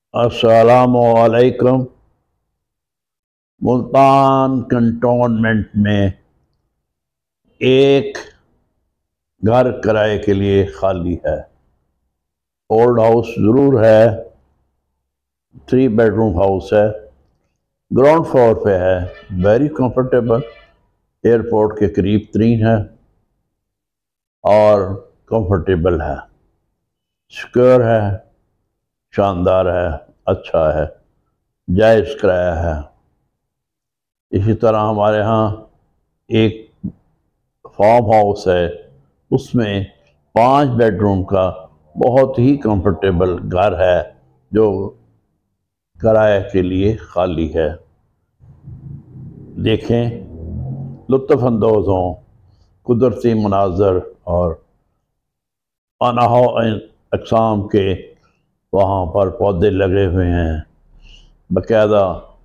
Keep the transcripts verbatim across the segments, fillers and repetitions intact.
السلام علیکم۔ ملتان کنٹونمنٹ میں ایک گھر کرائے کے لیے خالی ہے۔ اولڈ ہاؤس ضرور ہے، تھری بیڈ روم ہاؤس ہے، گراؤنڈ فلور پہ ہے، ویری کمفرٹیبل، ایئرپورٹ کے قریب ترین ہے اور کمفرٹیبل ہے، سیکیور ہے، شاندار ہے، اچھا ہے، جائز کرایہ ہے۔ اسی طرح ہمارے ہاں ایک فارم ہاؤس ہے، اس میں پانچ بیڈ روم کا بہت ہی کمفرٹیبل گھر ہے جو کرائے کے لیے خالی ہے۔ دیکھیں، لطف اندوز ہوں، قدرتی مناظر اور اناہو اقسام کے وہاں پر پودے لگے ہوئے ہیں، باقاعدہ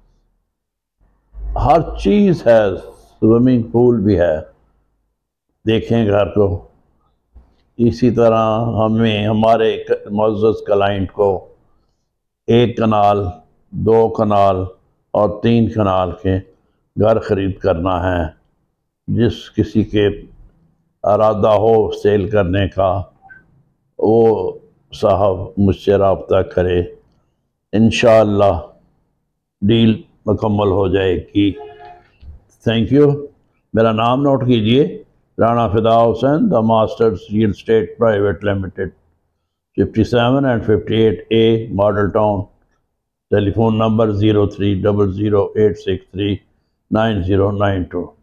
ہر چیز ہے، سوئمنگ پول بھی ہے۔ دیکھیں گھر کو۔ اسی طرح ہمیں ہمارے معزز کلائنٹ کو ایک کنال، دو کنال اور تین کنال کے گھر خرید کرنا ہے۔ جس کسی کے ارادہ ہو سیل کرنے کا، وہ صاحب مجھ سے رابطہ کرے، انشاءاللہ ڈیل مکمل ہو جائے گی۔ Thank you. میرا نام نوٹ کیجئے، Rana Fida Hussain, the masters real estate private limited, fifty seven and fifty eight A model town, telephone number zero three double zero eight six three nine zero nine to.